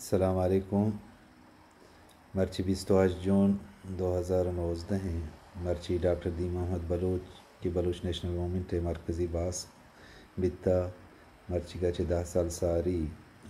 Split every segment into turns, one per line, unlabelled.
السلام علیکم. مرچی 28 جون 2019 ہیں. مرچی ڈاکٹر دی محمد بلوچ کی بلوچ نیشنل موومنٹ مرکزی باس بتا مرچی کا 10 سال ساری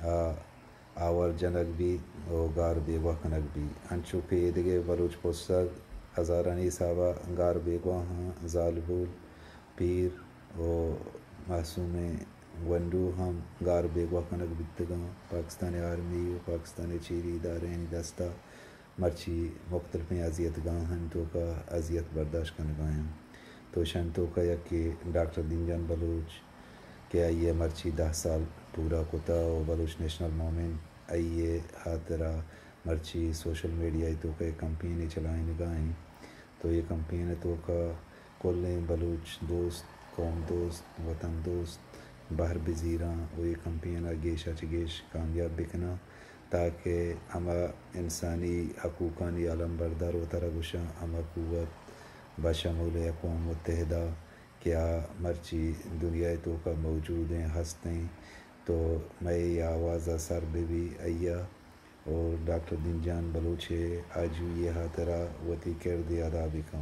آور جنگ بھی او گار بیگوا کنک بھی انچو کہ دیگے بلوچ پوسگ ہزارانی صاحبہ گار بیگوا ہاں زالبول پیر او معصوم ونڈو ہم گار بیگوا کنک بتگاں پاکستانی آرمی و پاکستانی چیری ادارے دستہ مرچی مختلف اذیت گاں ہن تو کا اذیت برداشت کنگاں ہیں تو شن تو کا یک کہ ڈاکٹر دین جان بلوچ کہ آئیے مرچی 10 سال پورا کتا و بلوچ نیشنل موومنٹ آئیے خاطرہ مرچی سوشل میڈیا تو کا کمپین چلائیں گائیں تو یہ کمپین تو کا کل بلوچ دوست قوم دوست وطن دوست باہر بزیراں وہ یہ کمپین گیشا چگیش کامیاب بکنا تاکہ ہما انسانی حقوقانی عالم بردار و ترہ گشاں ہما قوت بشمول اقوام متحدہ کیا مرچی دنیا تو کا موجود ہیں ہستیں تو میں یہ آوازہ سر بھی آیا اور ڈاکٹر دین جان بلوچ آج یہ خاطرہ وتی کردی ادا بکاں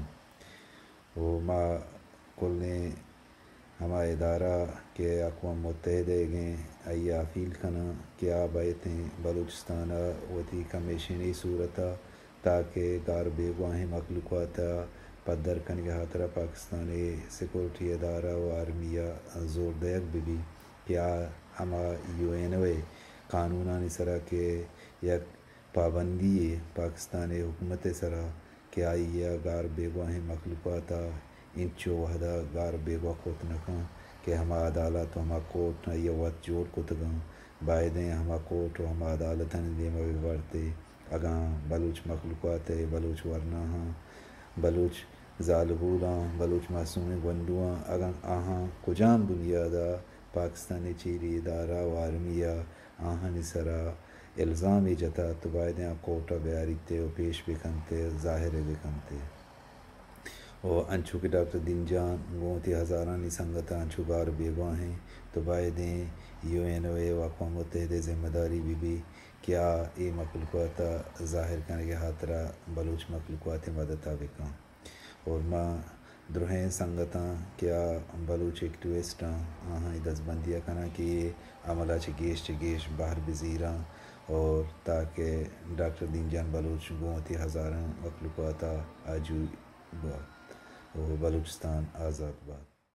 وہ ما کل نے ہما ادارہ کہ اقوام متحدہ گئیں آیا فیل کنا کیا بیتیں بلوچستان وتی کمیشنی صورتہ تاکہ گار بیگواہیں مخلوقات پدر کنگ خاطرہ پاکستانی سیکورٹی ادارہ و آرمیہ زور دیگ بھی کیا ہما UN قانونانی سرا کہ یک پابندی پاکستانی حکومت سرا کہ آئیے گار بیگواہیں مخلوقات انچو وحدہ گار بیگوا کوت نکاں کہ ہما عدالت و ہما کوٹ یہ وقت جوڑ کتگاں بائدیں ہما کوٹ و ہما عدالت دیمہ ورتے اگاں بلوچ مخلوقات بلوچ ورنہ ہاں بلوچ زالبولاں بلوچ معصوم گونڈواں اگاں آہاں کجام دنیا دا پاکستانی چیری ادارہ و آرمیہ آہن سرا الزام جتا تو بائدیں کوٹا بیاریتے و پیش بکنتے ظاہر بکنتے اور انچو کہ ڈاکٹر دین جان گوتی ہزارانی سنگتہ انچو گار بیگواں ہیں تو بائدیں UN و اقوام متحدہ ذمہ داری بھی کیا یہ مخلوقات ظاہر کرنے کے خاطرہ بلوچ مخلوقات مددہ بکاں اور ماں درہیں سنگتاں کیا بلوچ ایکٹیوسٹاں آہاں دست بندیاں کنا کہ یہ عملہ چگیش باہر بزیراں اور تاکہ ڈاکٹر دین جان بلوچ گوتی ہزاراں مخلوقات آجو بات اور بلوچستان آزاد بات.